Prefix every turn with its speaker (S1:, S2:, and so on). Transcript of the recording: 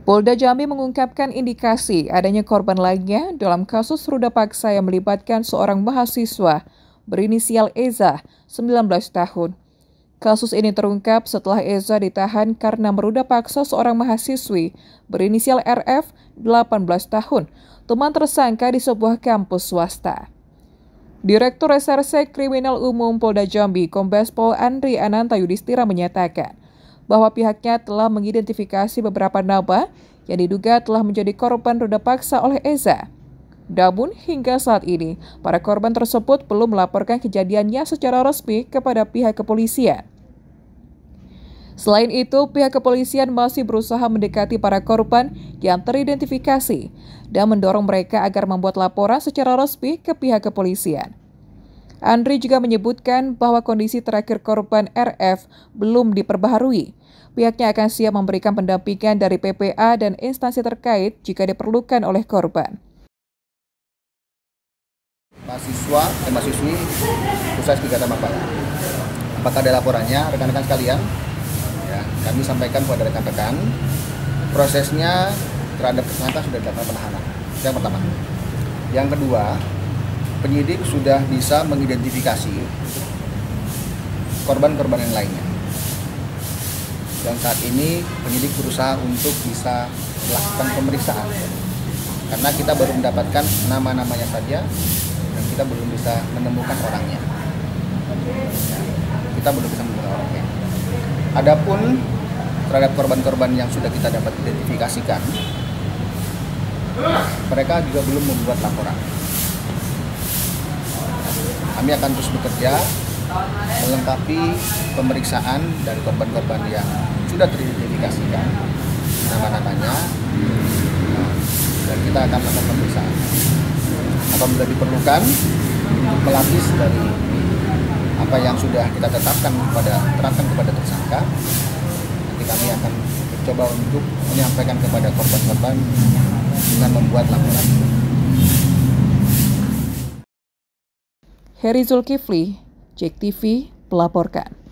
S1: Polda Jambi mengungkapkan indikasi adanya korban lainnya dalam kasus ruda paksa yang melibatkan seorang mahasiswa berinisial Eza, 19 tahun. Kasus ini terungkap setelah Eza ditahan karena meruda paksa seorang mahasiswi berinisial RF, 18 tahun, teman tersangka di sebuah kampus swasta. Direktur Reserse Kriminal Umum Polda Jambi, Kombes Pol Andri Ananta Yudhistira menyatakan bahwa pihaknya telah mengidentifikasi beberapa nama yang diduga telah menjadi korban ruda paksa oleh Eza. Namun, hingga saat ini, para korban tersebut belum melaporkan kejadiannya secara resmi kepada pihak kepolisian. Selain itu, pihak kepolisian masih berusaha mendekati para korban yang teridentifikasi dan mendorong mereka agar membuat laporan secara resmi ke pihak kepolisian. Andri juga menyebutkan bahwa kondisi terakhir korban RF belum diperbaharui. Pihaknya akan siap memberikan pendampingan dari PPA dan instansi terkait jika diperlukan oleh korban.
S2: Mahasiswi Pusat Kegiatan Mapala. Apakah ada laporannya, rekan-rekan sekalian? Ya, kami sampaikan kepada rekan-rekan, prosesnya terhadap tersangka sudah dilakukan penahanan. Yang pertama. Yang kedua, penyidik sudah bisa mengidentifikasi korban-korban yang lainnya. Dan saat ini penyidik berusaha untuk bisa melakukan pemeriksaan. Karena kita baru mendapatkan nama-namanya saja dan kita belum bisa menemukan orangnya. Kita belum bisa menemukan orangnya. Adapun terhadap korban-korban yang sudah kita dapat identifikasikan, mereka juga belum membuat laporan. Kami akan terus bekerja melengkapi pemeriksaan dari korban-korban yang sudah teridentifikasikan nama-namanya, dan kita akan melakukan pemeriksaan. Apabila diperlukan untuk melapis dari apa yang sudah kita terapkan kepada tersangka, nanti kami akan coba untuk menyampaikan kepada korban-korban dengan membuat laporan.
S1: Heri Zulkifli, JEK TV, melaporkan.